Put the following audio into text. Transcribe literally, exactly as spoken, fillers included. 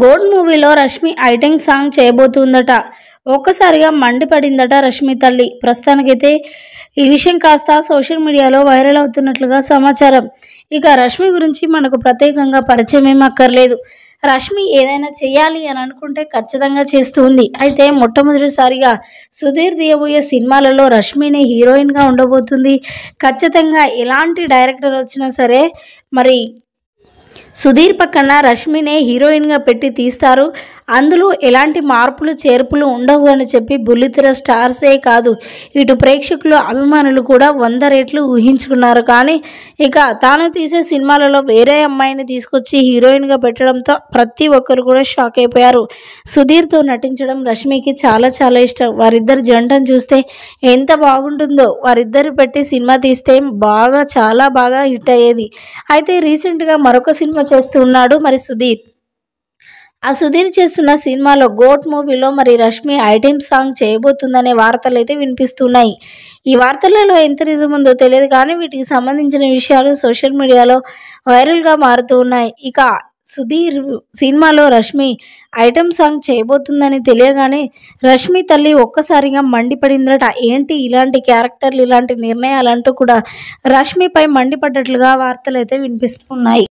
Gourd మూవీలో Rashmi ఐటెంగ్ song చేయబోతుందట. ఒక్కసారిగా మండిపడిందట రష్మి తల్లి. ప్రస్తుతానికైతే ఈ విషయం కాస్త సోషల్ మీడియాలో వైరల్ అవుతున్నట్లుగా సమాచారం. ఇక రష్మి గురించి మనకు ప్రత్యేకంగా పరిచయం ఏం అక్కర్లేదు. రష్మి ఏదైనా చేయాలి అని అనుకుంటే ఖచ్చితంగా చేస్తూ ఉంది. అయితే మొట్టమొదటిసారిగా సుధీర్ తీయబోయే సినిమాలలో రష్మిని హీరోయిన్గా ఉండబోతుంది. ఖచ్చితంగా ఎలాంటి డైరెక్టర్ వచ్చినా సరే మరి సుధీర్ పక్కన రష్మినే హీరోయిన్గా పెట్టి తీస్తారు. అందులో ఎలాంటి మార్పులు చేర్పులు ఉండవు అని చెప్పి బుల్లితెర స్టార్సే కాదు, ఇటు ప్రేక్షకులు అభిమానులు కూడా వంద రేట్లు ఊహించుకున్నారు. కానీ ఇక తాను తీసే సినిమాలలో వేరే అమ్మాయిని తీసుకొచ్చి హీరోయిన్గా పెట్టడంతో ప్రతి ఒక్కరు కూడా షాక్ అయిపోయారు. సుధీర్తో నటించడం రష్మికి చాలా చాలా ఇష్టం. వారిద్దరు జంటను చూస్తే ఎంత బాగుంటుందో. వారిద్దరు పెట్టి సినిమా తీస్తే బాగా చాలా బాగా హిట్ అయ్యేది. అయితే రీసెంట్గా మరొక సినిమా చేస్తున్నాడు మరి సుధీర్. ఆ సుధీర్ చేస్తున్న సినిమాలో గోట్ మూవీలో మరి రష్మి ఐటెం సాంగ్ చేయబోతుందనే వార్తలు అయితే వినిపిస్తున్నాయి. ఈ వార్తలలో ఎంత నిజం ఉందో తెలియదు, కానీ వీటికి సంబంధించిన విషయాలు సోషల్ మీడియాలో వైరల్గా మారుతూ ఉన్నాయి. ఇక సుధీర్ సినిమాలో రష్మి ఐటెం సాంగ్ చేయబోతుందని తెలియగానే రష్మి తల్లి ఒక్కసారిగా మండిపడిందట. ఏంటి ఇలాంటి క్యారెక్టర్లు, ఇలాంటి నిర్ణయాలంటూ కూడా రష్మిపై మండిపడ్డట్లుగా వార్తలు అయితే వినిపిస్తున్నాయి.